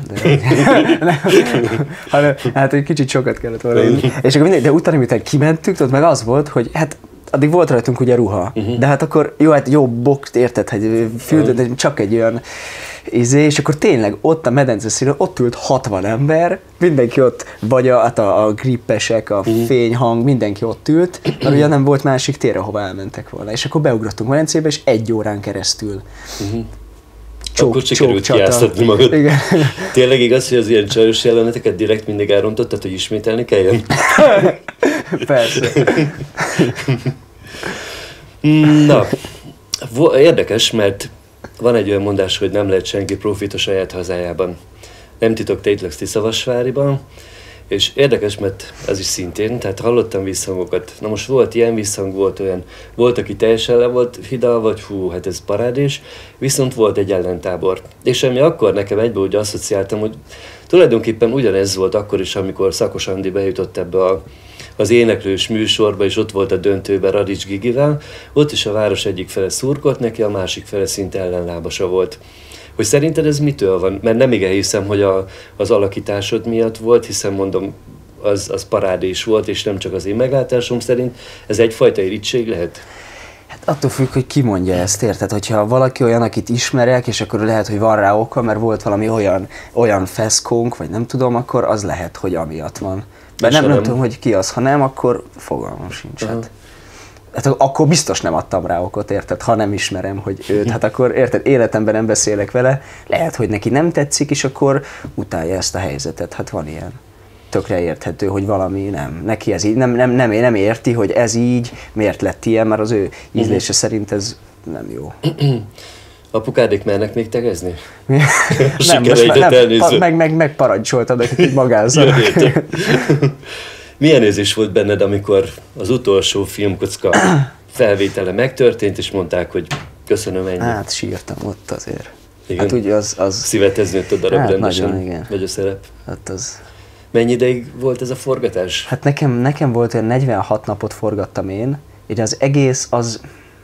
Hát egy kicsit sokat kellett volna. És akkor mindegy, de utána, miután kimentünk, tudod, meg az volt, hogy hát addig volt rajtunk ugye ruha, de hát akkor jó box, érted, hogy fürdőt, csak egy olyan és akkor tényleg ott a medence színű, ott ült 60 ember, mindenki ott, vagy a grippesek, a fényhang, mindenki ott ült, mert ugye nem volt másik tér, ahova elmentek volna. És akkor beugrottunk medencébe, és 1 órán keresztül. Akkor sikerült kiáztatni magad. Igen. Tényleg igaz, hogy az ilyen csajos jeleneteket direkt mindig elrontottad, hogy ismételni kelljen? Persze. Na, érdekes, mert van egy olyan mondás, hogy nem lehet senki profit a saját hazájában. Nem titok, te itt laksz Tiszavasváriban, és érdekes, mert ez is szintén, tehát hallottam visszhangokat. Na most volt ilyen visszhang, volt olyan, volt, aki teljesen le volt hidalva, vagy hú, hát ez parádés, viszont volt egy ellentábor. És ami akkor nekem egyből úgy asszociáltam, hogy tulajdonképpen ugyanez volt akkor is, amikor Szakos Andi bejutott ebbe az éneklős műsorba, és ott volt a döntőben Radics Gigivel, ott is a város egyik fele szurkolt neki, a másik fele szinte ellenlábasa volt. Hogy szerinted ez mitől van? Mert nem igen hiszem, hogy az alakításod miatt volt, hiszen mondom, az parádés volt, és nem csak az én meglátásom szerint. Ez egyfajta irigység lehet? Hát attól függ, hogy ki mondja ezt, érted? Hogyha valaki olyan, akit ismerek, és akkor lehet, hogy van rá oka, mert volt valami olyan feszkónk, vagy nem tudom, akkor az lehet, hogy amiatt van. De nem tudom, hogy ki az, ha nem, akkor fogalmam sincs. Hát akkor biztos nem adtam rá okot, érted? Ha nem ismerem, hogy őt, hát akkor érted, életemben nem beszélek vele, lehet, hogy neki nem tetszik, és akkor utálja ezt a helyzetet, hát van ilyen. Tökre érthető, hogy valami nem. Neki ez így, nem érti, hogy ez így, miért lett ilyen, mert az ő ízlése szerint ez nem jó. Apukádék mernek még tegezni? Nem, most megparancsoltam nekik, hogy magázzanak. Milyen érzés volt benned, amikor az utolsó Filmkocka felvétele megtörtént, és mondták, hogy köszönöm, ennyi? Hát sírtam ott azért. Igen? Hát ugye az... Szívedhez nőtt a darab hát rendesen, nagyon, igen. vagy a szerep. Hát az... Mennyi ideig volt ez a forgatás? Hát nekem volt olyan 46 napot forgattam én, és az egész az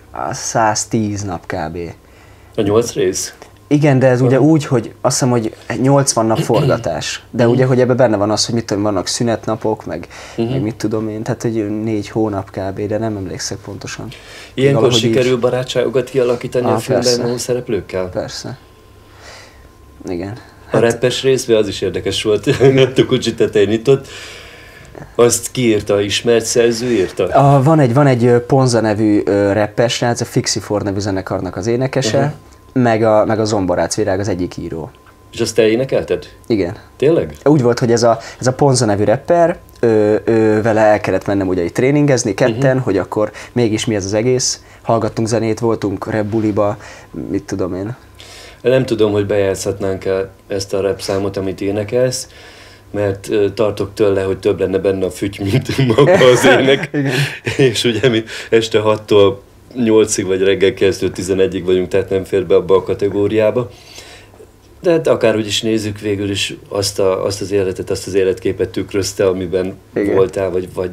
110 nap kb. A 8 rész? Igen, de ez ugye úgy, hogy azt hiszem, hogy 80 nap forgatás. De ugye, hogy ebben benne van az, hogy mit tudom, vannak szünetnapok, meg mit tudom én, tehát hogy 4 hónap kb, de nem emlékszek pontosan. Ilyenkor sikerül barátságokat kialakítani a filmben szereplőkkel? Persze. Igen. A reppes részben az is érdekes volt, a kocsi tetején nyitott. Azt ki írta, ismert szerző írta? Van egy Ponza nevű rappes srác, a Fixifor nevű zenekarnak az énekese, meg a Zomborác Virág az egyik író. És azt te énekelted? Igen. Tényleg? Úgy volt, hogy ez a Ponza nevű rapper, vele el kellett mennem ugye tréningezni ketten, hogy akkor mégis mi ez az egész. Hallgattunk zenét, voltunk rap buliba, mit tudom én. Nem tudom, hogy bejátszhatnánk-e ezt a rap számot, amit énekelsz, mert tartok tőle, hogy több lenne benne a füty, mint maga az ének. És ugye mi este 6-tól 8-ig vagy reggel kezdő 11-ig vagyunk, tehát nem fér be abba a kategóriába. De hát akárhogy is nézzük, végül is azt az életet, azt az életképet tükrözte, amiben voltál, vagy...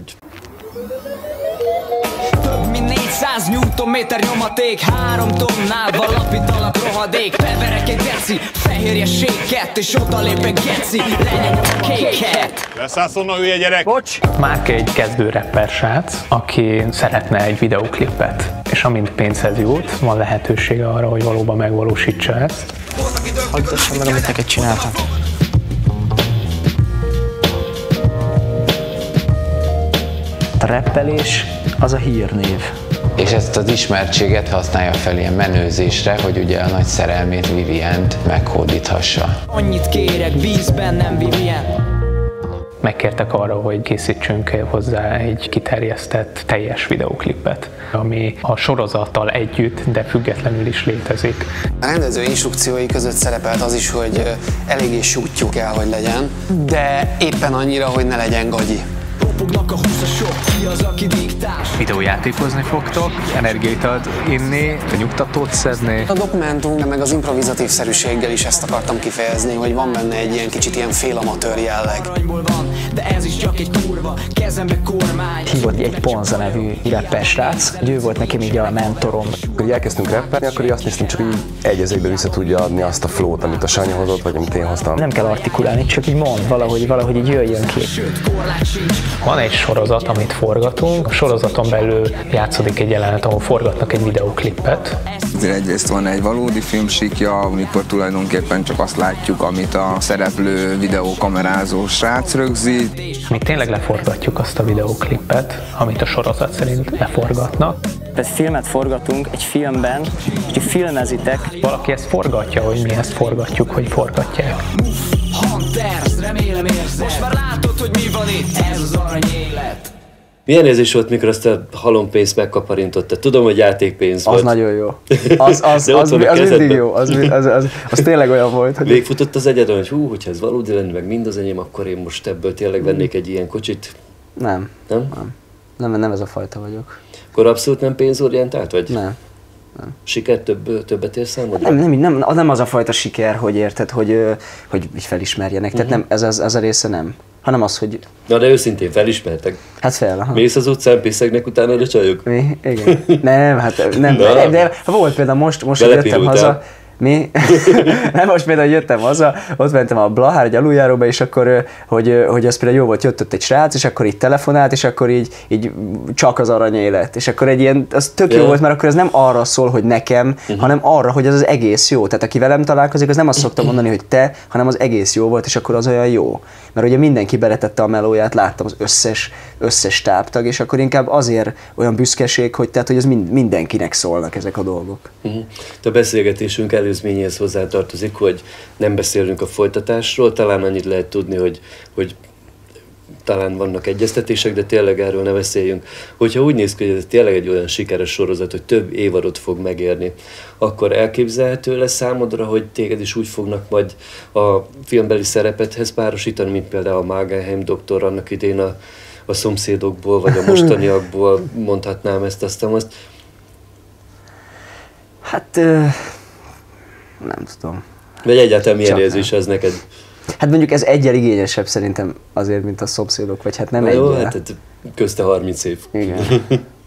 Több mint 400 Newtonméter nyomaték, 3 tonnál valapit alap rohadék. Beverek egy deci, fehérje séket, és odalép egy geci, lenyomom a kéket. Leszállsz onnan, hülye gyerek! Bocs! Márk egy kezdő rapper srác, aki szeretne egy videóklipet, és amint pénzhez jut, van lehetősége arra, hogy valóban megvalósítsa ezt. Hagyjassam meg, amit neked csináltam. A rappelés az a hírnév. És ezt az ismertséget használja fel ilyen menőzésre, hogy ugye a nagy szerelmét, Vivient meghódíthassa. Annyit kérek, bíz bennem, Vivien. Megkértek arra, hogy készítsünk hozzá egy kiterjesztett, teljes videóklipet, ami a sorozattal együtt, de függetlenül is létezik. A rendező instrukciói között szerepelt az is, hogy eléggé sútyú kell, hogy legyen, de éppen annyira, hogy ne legyen gagyi. Videójátékozni fogtok, energiát inni, nyugtatót szedni. A dokumentum meg az improvizatív-szerűséggel is ezt akartam kifejezni, hogy van benne egy ilyen kicsit ilyen félamatőr jelleg. De ez is csak egy kurva, kezembe kormány. Hívott egy Ponza nevű rapper srác, ő volt nekem így a mentorom. Amikor elkezdtünk rappelni, akkor azt néztem, csak így egy ezekből vissza tudja adni azt a flót, amit a Sanyi hozott, vagy amit én hoztam. Nem kell artikulálni, csak így mond, valahogy így jöjjön ki. Van egy sorozat, amit forgatunk. A sorozaton belül játszódik egy jelenet, ahol forgatnak egy videóklipet. Egyrészt van egy valódi filmsíkja, amikor tulajdonképpen csak azt látjuk, amit a szereplő videókamerázó srác rögzít. Mi tényleg leforgatjuk azt a videóklipet, amit a sorozat szerint leforgatnak. Tehát filmet forgatunk egy filmben, és filmezitek. Valaki ezt forgatja, hogy mi ezt forgatjuk, hogy forgatják. Hunters, remélem érzed. Most már látod, hogy mi van itt, ez az aranyélet. Milyen érzés volt, mikor azt a halompénzt megkaparintottad? Tudom, hogy játékpénz volt. Az nagyon jó. Az mindig jó. Az tényleg olyan volt, hogy... Végfutott az egyedül, hogy hogyha ez valódi lenne, meg mind az enyém, akkor én most ebből tényleg vennék egy ilyen kocsit? Nem. Nem? Nem ez a fajta vagyok. Akkor abszolút nem pénzorientált vagy? Nem. Siker többet ér számodra? Nem az a fajta siker, hogy érted, hogy így felismerjenek. Tehát nem, ez a része nem. Hanem az, hogy... Na de őszintén felismertek? Hát fel, aha. Mész az utcán, piszegnek utána a csajok? Mi? Igen. Nem, hát nem. De volt például most hogy jöttem haza. Mi? Nem, most például jöttem haza, ott mentem a Blahár egy aluljáróba, és akkor, hogy az például jó volt, jött ott egy srác, és akkor így telefonált, és akkor így csak az aranyélet. És akkor egy ilyen, az tök jó volt, mert akkor ez nem arra szól, hogy nekem, hanem arra, hogy az egész jó. Tehát aki velem találkozik, az nem azt szoktam mondani, hogy te, hanem az egész jó volt, és akkor az olyan jó. Mert ugye mindenki beletette a melóját, láttam az összes táptag, és akkor inkább azért olyan büszkeség, hogy ez mindenkinek szólnak ezek a dolgok. A beszélgetésünk előzményéhez hozzátartozik, hogy nem beszélünk a folytatásról, talán annyit lehet tudni, hogy talán vannak egyeztetések, de tényleg erről ne beszéljünk. Hogyha úgy néz ki, hogy ez tényleg egy olyan sikeres sorozat, hogy több évadot fog megérni, akkor elképzelhető lesz számodra, hogy téged is úgy fognak majd a filmbeli szerepethez párosítani, mint például a Magenheim doktor annak idén a Szomszédokból, vagy a Mostaniakból, mondhatnám ezt, azt. Hát... nem tudom. Vagy egyáltalán milyen érzés ez neked? Hát mondjuk ez egyel igényesebb szerintem azért, mint a Szomszédok, vagy hát nem egyel. Jó, hát közte 30 év. Igen.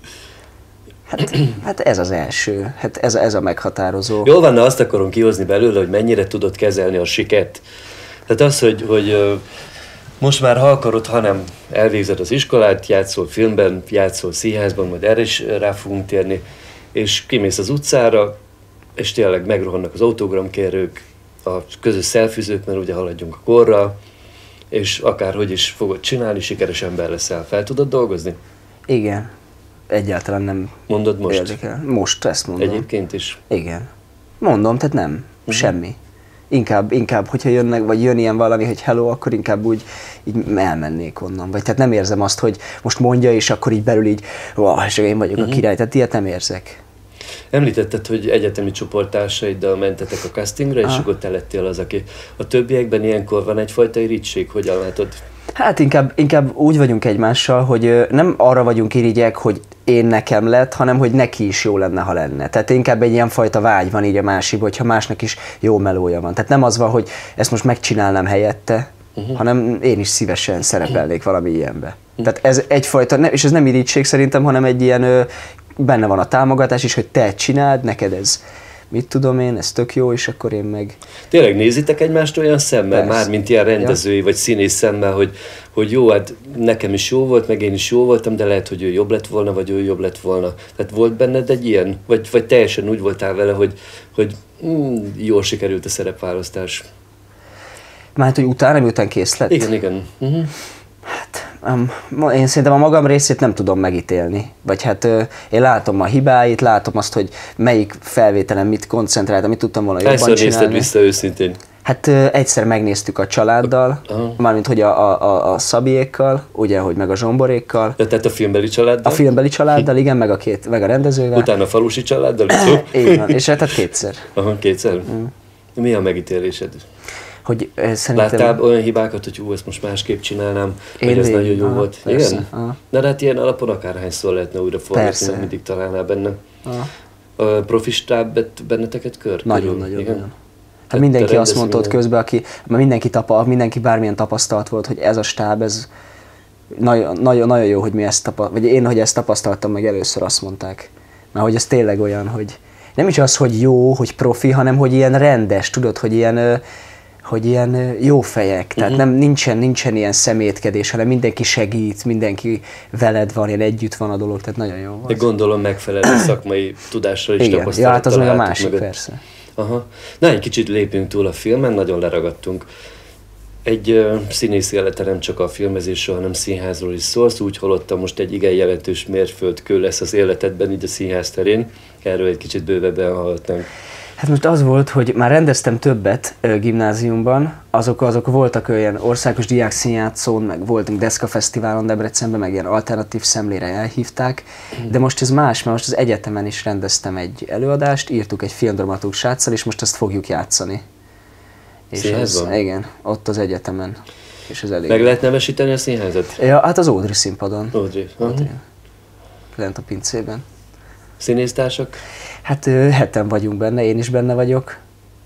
Hát ez az első, hát ez a meghatározó. Jól van, azt akarom kihozni belőle, hogy mennyire tudod kezelni a sikert. Tehát az, hogy most már ha akarod, hanem elvégzed az iskolát, játszol filmben, játszol színházban, majd erre is rá fogunk térni, és kimész az utcára, és tényleg megrohannak az autogramkérők, a közös szelfizők, mert ugye haladjunk a korra, és akárhogy is fogod csinálni, sikeres ember leszel. Fel tudod dolgozni? Igen. Egyáltalán nem. Mondod most? Érdekel. Most ezt mondom. Egyébként is? Igen. Mondom, tehát nem. Semmi. Inkább, hogyha jönnek, vagy jön ilyen valami, hogy hello, akkor inkább úgy így elmennék onnan. Vagy tehát nem érzem azt, hogy most mondja, és akkor így belül így, és én vagyok a király, tehát ilyet nem érzek. Említetted, hogy egyetemi csoporttársaidal mentetek a castingra, és akkor te lettél az, aki a többiekben ilyenkor van egyfajta irigység, hogyan látod? Hát inkább úgy vagyunk egymással, hogy nem arra vagyunk irigyek, hogy én nekem lett, hanem hogy neki is jó lenne, ha lenne. Tehát inkább egy ilyen fajta vágy van így a másikban, hogyha másnak is jó melója van. Tehát nem az van, hogy ezt most megcsinálnám helyette, hanem én is szívesen szerepelnék valami ilyenbe. Tehát ez egyfajta, és ez nem irigység szerintem, hanem egy ilyen, benne van a támogatás is, hogy te csináld, neked ez, mit tudom én, ez tök jó, és akkor én meg... Tényleg nézitek egymást olyan szemmel, mármint ilyen rendezői vagy színész szemmel, hogy jó, hát nekem is jó volt, meg én is jó voltam, de lehet, hogy ő jobb lett volna, vagy ő jobb lett volna. Tehát volt benned egy ilyen? Vagy teljesen úgy voltál vele, hogy jól sikerült a szerepválasztás? Mármint, hogy utána, miután kész lett? Igen. Én szerintem a magam részét nem tudom megítélni. Vagy hát én látom a hibáit, látom azt, hogy melyik felvételen mit koncentráltam, mit tudtam volna jobban csinálni. Hányszor nézted vissza őszintén? Hát egyszer megnéztük a családdal, mármint hogy a Szabiékkal, ugye, hogy meg a Zsomborékkal. Ja, tehát a filmbeli családdal? A filmbeli családdal, igen, meg a rendezővel. Utána a falusi családdal? Így van, és tehát kétszer. Aha, kétszer? Mi a megítélésed? Hogy szerintem... Láttál olyan hibákat, hogy ezt most másképp csinálnám, hogy ez nagyon jó volt? Persze. Igen? Na de hát ilyen alapon akárhányszor lehetne újra forgatni, nem mindig találnál benne. A profi stáb vett benneteket kör? Nagyon. Hát mindenki azt mondta ott közben, mindenki bármilyen tapasztalt volt, hogy ez a stáb, ez nagyon jó, hogy mi ezt vagy én, hogy ezt tapasztaltam meg először, azt mondták. Mert hogy ez tényleg olyan, hogy nem is az, hogy jó, hogy profi, hanem hogy ilyen rendes, tudod, hogy ilyen jó fejek, tehát nincsen ilyen szemétkedés, hanem mindenki segít, mindenki veled van, ilyen együtt van a dolog, tehát nagyon jó volt. De gondolom megfelelő szakmai tudással is tapasztalattal. Ja, hát az meg a másik, persze. Aha. Na, egy kicsit lépjünk túl a filmen, nagyon leragadtunk. Egy színész élete nem csak a filmezésről, hanem színházról is szólsz, úgy hallottam, most egy igen jelentős mérföldkő lesz az életedben, így a színház terén. Erről egy kicsit bővebben hallottam. Hát most az volt, hogy már rendeztem többet gimnáziumban, azok voltak olyan országos diákszínjátszón, meg voltunk Deszkafesztiválon Debrecenben, meg ilyen alternatív szemlére elhívták, de most ez más, mert most az egyetemen is rendeztem egy előadást, írtuk egy filmdramaturg sráccal, és most azt fogjuk játszani. Színházban? Igen, ott az egyetemen. És ez elég. Meg lehet nevesíteni a színházat? Ja, hát az Audrey színpadon. Audrey. Lent a pincében. Színésztársak? Hát heten vagyunk benne, én is benne vagyok.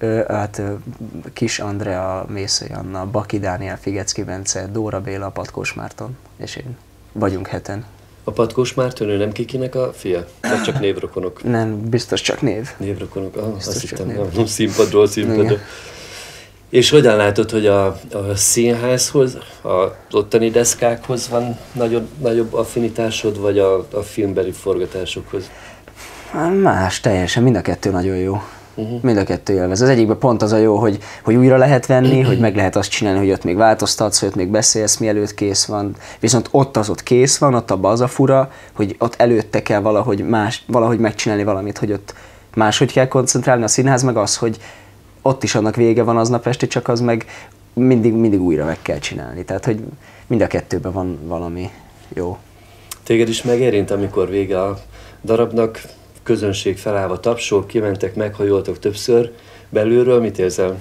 Kis Andrea, Mészöly Anna, Baki Dániel, Figecki Bence, Dóra Béla, Patkós Márton, és én. Vagyunk heten. A Patkós Márton, ő nem Kikinek a fia? Vagy csak névrokonok? Nem, biztos csak név. Névrokonok, azt hittem, nem színpadról színpadra. És hogyan látod, hogy a színházhoz, az ottani deszkákhoz van nagyobb affinitásod, vagy a filmbeli forgatásokhoz? Más, teljesen, mind a kettő nagyon jó. Mind a kettő élvez. Az egyikben pont az a jó, hogy újra lehet venni, hogy meg lehet azt csinálni, hogy ott még változtatsz, hogy ott még beszélsz, mielőtt kész van. Viszont ott kész van, ott abban az a fura, hogy ott előtte kell valahogy megcsinálni valamit, hogy ott máshogy kell koncentrálni. A színház meg az, hogy ott is annak vége van aznap este, csak az meg mindig újra meg kell csinálni. Tehát, hogy mind a kettőben van valami jó. Téged is megérint, amikor vége a darabnak, közönség felállva tapsol, kimentek, meghajoltok többször, belülről mit érzel?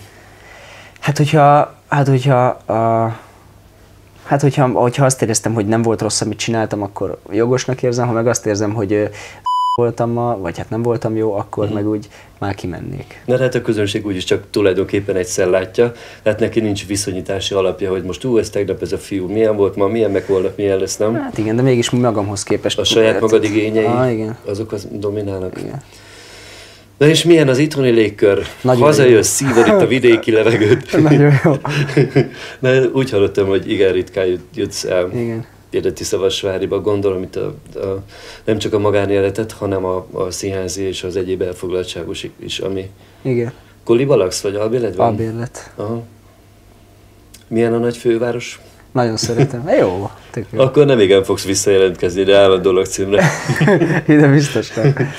Hogyha azt éreztem, hogy nem volt rossz, amit csináltam, akkor jogosnak érzem, ha meg azt érzem, hogy voltam ma, vagy hát nem voltam jó, akkor meg úgy már kimennék. Na hát a közönség úgyis csak tulajdonképpen egyszer látja, tehát neki nincs viszonyítási alapja, hogy most ez tegnap ez a fiú milyen volt ma, milyen meg holnap milyen lesz, nem? Hát igen, de mégis magamhoz képest. A saját magad igényei, azok dominálnak. Igen. Na és milyen az itthoni légkör? Hazajössz, szívod itt a vidéki levegőt. Nagyon jó. Na, úgy hallottam, hogy igen ritkán jutsz el. Igen. Például Tiszavasváriba, gondolom itt nem csak a magánéletet, hanem a színházi és az egyéb elfoglaltságos is, ami... Igen. Koliba laksz, vagy albérlet van? Albérlet. Aha. Milyen a nagy főváros? Nagyon szeretem. Jó, tök jó. Akkor nem igen fogsz visszajelentkezni, de állandó lakcímre. Ide biztos nem.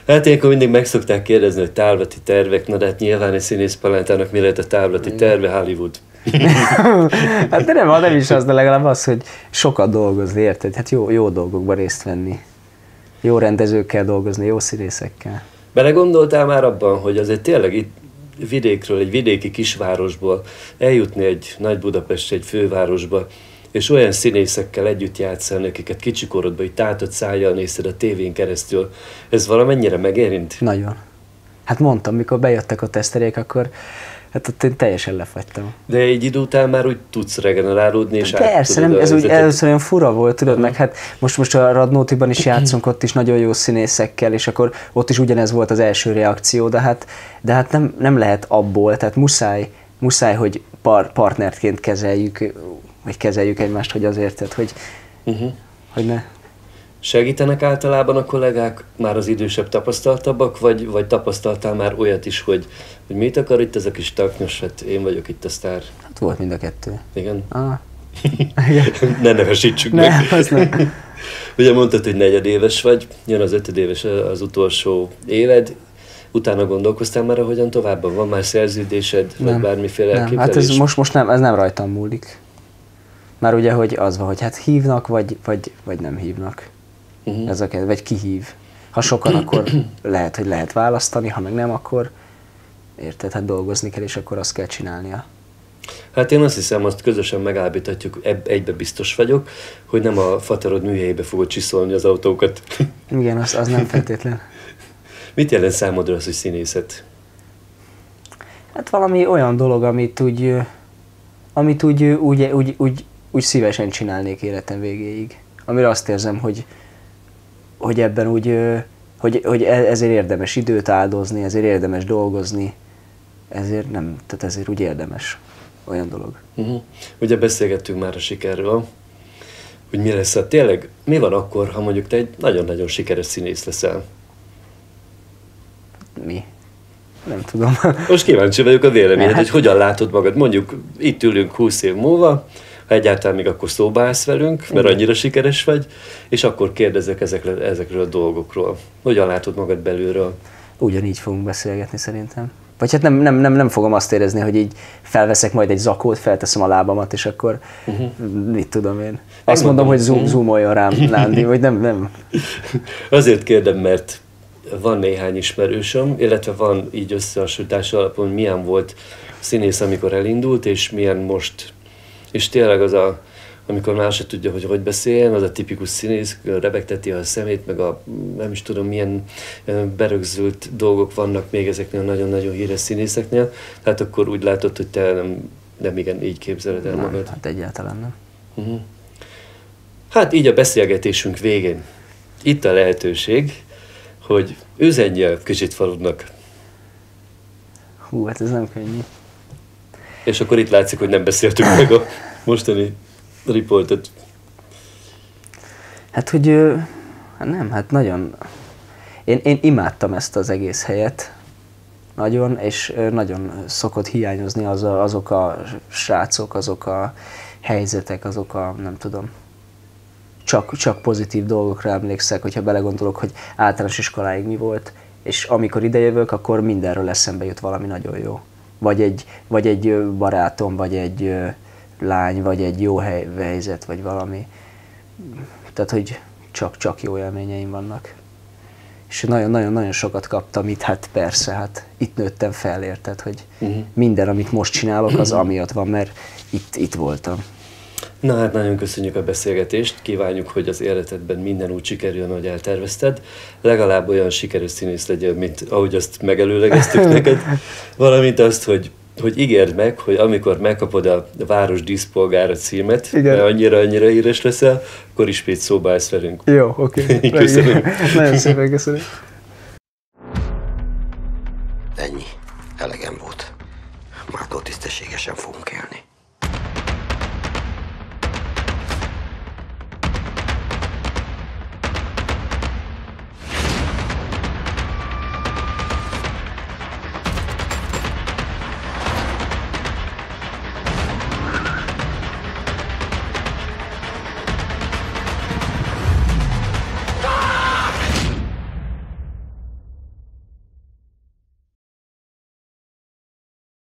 Hát ilyenkor mindig meg szokták kérdezni, hogy távlati tervek, na de hát nyilván egy színészpalátának mi lehet a távlati terve, Hollywood. Hát de nem is az, de legalább az, hogy sokat dolgozni, érted? Hát jó dolgokban részt venni. Jó rendezőkkel dolgozni, jó színészekkel. Belegondoltál már abban, hogy azért tényleg itt vidékről, egy vidéki kisvárosból eljutni egy nagy Budapest, egy fővárosba, és olyan színészekkel együtt játszani, akiket kicsikorodban így tátott szájjal nézted a tévén keresztül, ez valamennyire megérint? Nagyon. Hát mondtam, mikor bejöttek a teszterék, akkor hát ott én teljesen lefagytam. De egy idő után már úgy tudsz regenerálódni, és persze, nem, ez úgy először olyan fura volt, tudod, meg hát most a Radnótiban is játszunk, ott is nagyon jó színészekkel, és akkor ott is ugyanez volt az első reakció, de hát nem lehet abból, tehát muszáj hogy partnerként kezeljük egymást, hogy azért, tehát, hogy ne. Segítenek általában a kollégák, már az idősebb tapasztaltabbak, vagy tapasztaltál már olyat is, hogy mit akar itt ez a kis taknyos, hát én vagyok itt a sztár. Hát volt mind a kettő. Igen? Igen. Ne nevesítsük meg. Nem. Ugye mondtad, hogy negyedéves vagy, jön az 5. éves az utolsó éved, utána gondolkoztál már, hogyan tovább? Van már szerződésed, vagy bármiféle elképzelés? Hát ez most nem, ez nem rajtam múlik. Már ugye, hogy az van, hogy hát hívnak, vagy nem hívnak. Vagy ki hív. Ha sokan, akkor lehet választani, ha meg nem, akkor érted, hát dolgozni kell, és akkor azt kell csinálnia. Hát én azt hiszem, azt közösen megállapíthatjuk, egybe biztos vagyok, hogy nem a faterod műhelyébe fogod csiszolni az autókat. Igen, az nem feltétlen. Mit jelent számodra az, hogy színészet? Hát valami olyan dolog, amit úgy szívesen csinálnék életem végéig. Amire azt érzem, hogy ebben hogy ezért érdemes időt áldozni, ezért érdemes dolgozni, ezért úgy érdemes olyan dolog. Ugye beszélgettünk már a sikerről, hogy mi lesz, tényleg mi van akkor, ha mondjuk te egy nagyon-nagyon sikeres színész leszel? Mi? Nem tudom. Most kíváncsi vagyok a véleményed, hogy hogyan látod magad. Mondjuk itt ülünk 20 év múlva, ha egyáltalán még akkor szóba állsz velünk, mert annyira sikeres vagy, és akkor kérdezek ezekről a dolgokról. Hogyan látod magad belülről? Ugyanígy fogunk beszélgetni szerintem. Vagy hát nem fogom azt érezni, hogy így felveszek majd egy zakót, felteszem a lábamat, és akkor mit tudom én. Azt mondom, hogy zoomoljon rám, Nándi, vagy nem. Azért kérdem, mert van néhány ismerősöm, illetve van így összehasonlítás alapon, milyen volt színész, amikor elindult, és milyen most. És tényleg amikor már se tudja, hogy beszéljen, az a tipikus színész, rebegteti a szemét, meg nem is tudom milyen berögzült dolgok vannak még ezeknél nagyon-nagyon híres színészeknél, tehát akkor úgy látod, hogy te nem igen így képzeled el magad. Hát egyáltalán nem. Hát így a beszélgetésünk végén. Itt a lehetőség, hogy üzenj el kicsit faludnak. Hú, hát ez nem könnyű. És akkor itt látszik, hogy nem beszéltük meg a mostani riportot. Hát, hogy hát nagyon... Én imádtam ezt az egész helyet. Nagyon, és nagyon szokott hiányozni azok a srácok, azok a helyzetek, azok a, nem tudom, csak pozitív dolgokra emlékszek, hogyha belegondolok, hogy általános iskoláig mi volt, és amikor idejövök, akkor mindenről eszembe jut valami nagyon jó. Vagy egy barátom, vagy egy lány, vagy egy jó helyzet, vagy valami. Tehát, hogy csak jó élményeim vannak. És nagyon-nagyon sokat kaptam itt, hát persze, hát itt nőttem fel, érted, hogy minden, amit most csinálok, az amiatt van, mert itt voltam. Na hát nagyon köszönjük a beszélgetést, kívánjuk, hogy az életedben minden úgy sikerüljön, ahogy eltervezted. Legalább olyan sikeres színész legyen, mint ahogy azt megelőlegeztük neked. Valamint azt, hogy ígérd meg, hogy amikor megkapod a város díszpolgára címet, mert annyira híres leszel, akkor ismét szóba állsz velünk. Jó, oké. Köszönöm. Nagyon szépen köszönöm. Ennyi. Elegem volt. Mától tisztességesen fogunk élni.